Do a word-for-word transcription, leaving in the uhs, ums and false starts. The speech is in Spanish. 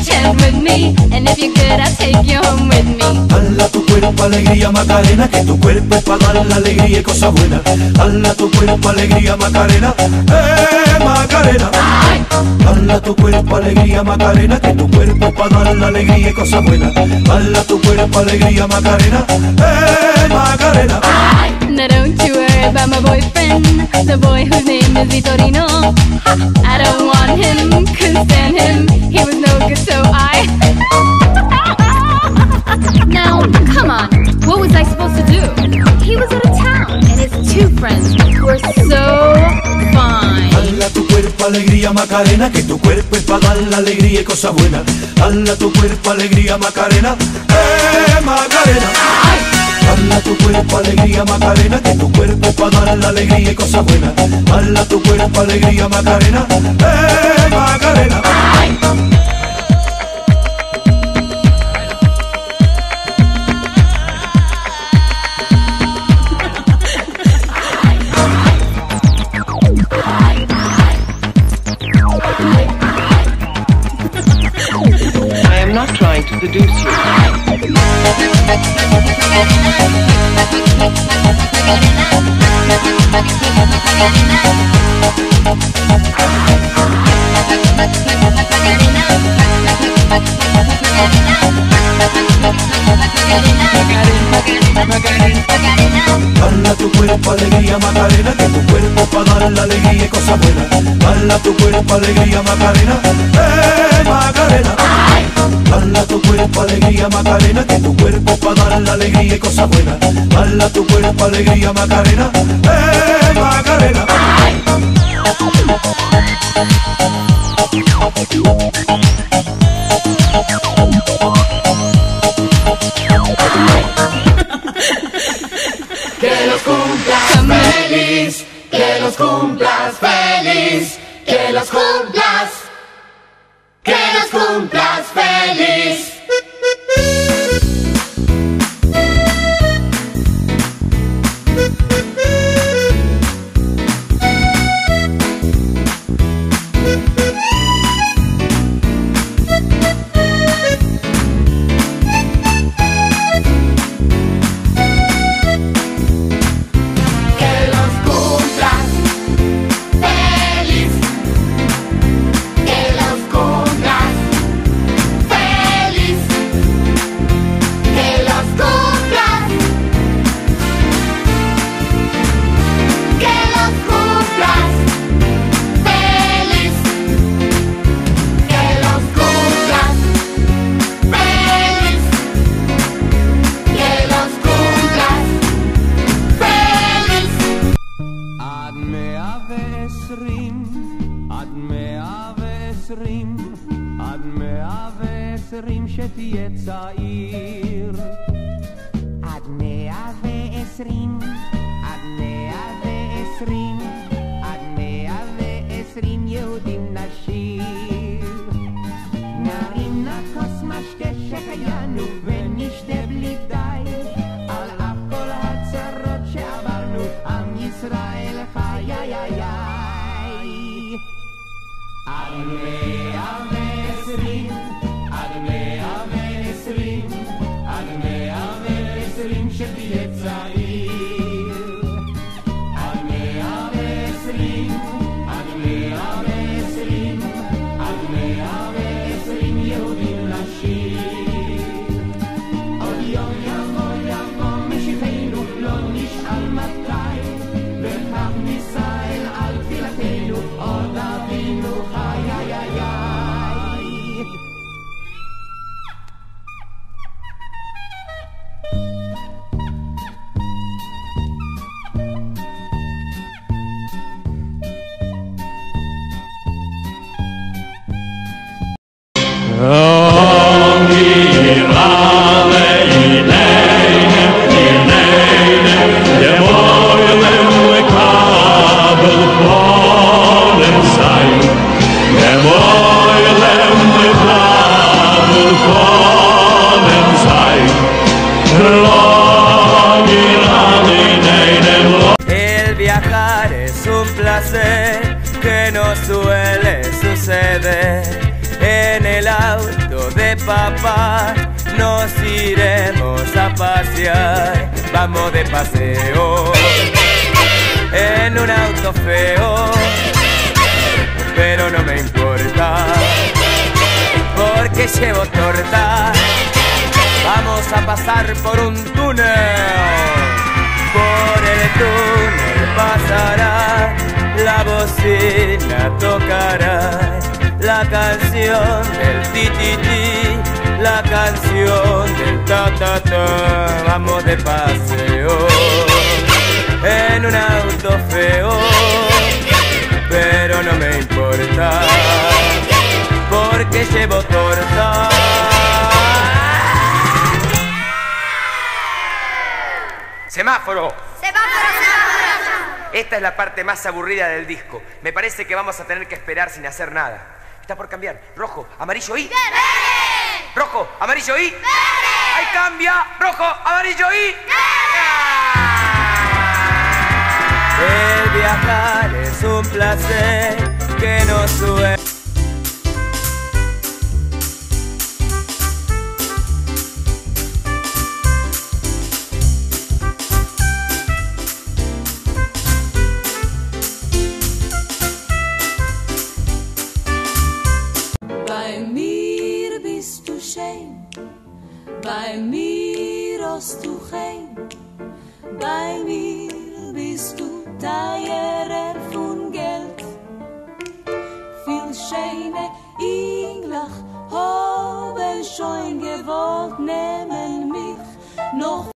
chance with me, and if you're good, I'll take you home with me. Dala tu cuerpo alegría Macarena, que tu cuerpo es para dar la alegría y cosas buenas. Dala tu cuerpo alegría Macarena, eh Macarena. Dala tu cuerpo alegría Macarena, que tu cuerpo es para dar la alegría y cosas buenas. Dala tu cuerpo alegría Macarena, eh Macarena. Now don't you worry about my boyfriend, the boy whose name is Vitorino. I don't want him, couldn't stand him, he was no good, so I Now, come on, what was I supposed to do? He was out of town, and his two friends were so fine. Dala tu cuerpo alegría Macarena, que tu cuerpo es para dar la alegría y cosas buenas. Dala tu cuerpo alegría Macarena, eh Macarena. Dala tu cuerpo alegría Macarena, que tu cuerpo es para dar la alegría y cosas buenas. Dala tu cuerpo alegría Macarena, eh Macarena. I am not trying to seduce you. Dala tu cuerpo alegría Macarena, que tu cuerpo es para dar la alegría y cosas buenas. Dala tu cuerpo alegría Macarena, eh Macarena. Dala tu cuerpo alegría Macarena, que tu cuerpo es para dar la alegría y cosas buenas. Dala tu cuerpo alegría Macarena, eh Macarena. Que los cumplas feliz, que los cumplas feliz, que los cumplas, que los cumplas feliz. עד מאה ועשרים שתהיה צעיר. עד מאה ועשרים, עד מאה ועשרים, עד מאה ועשרים יהודים נשיר. נרים לכוס משקה שחיינו ונשתה בלי די, על אף כל הצרות שעברנו, עם ישראל חי. עד מאה ועשרים, עד מאה ועשרים, עד מאה ועשרים שתהיה צעיר. עד מאה ועשרים, עד מאה ועשרים, עד מאה ועשרים יהודים לשיר. עוד יום יבוא יבוא משיחנו, לא נשאל מתי, וכך נישא אל על תפילתנו, עוד אבינו חי. El viajar es un placer que no suele suceder. En el auto de papá nos iremos a pasear. Vamos de paseo en un auto feo, pero no me importa porque llevo torta. Vamos a pasar por un túnel, por el túnel pasará, la bocina tocará la canción del ti-ti-ti, la canción del ta-ta-ta. Vamos de paseo en un auto feo, pero no me importa porque llevo torta. Semáforo. Semáforo, semáforo. Esta es la parte más aburrida del disco. Me parece que vamos a tener que esperar sin hacer nada. Está por cambiar. Rojo, amarillo y... ¡Verde! Rojo, amarillo y... ¡Verde! Ahí cambia. Rojo, amarillo y... ¡Verde! El viajar es un placer que no suele... Bei mir hast du geen, bei mir bist du teurer von Geld. Viel schöne Englisch hab ich schon gewollt nehmen.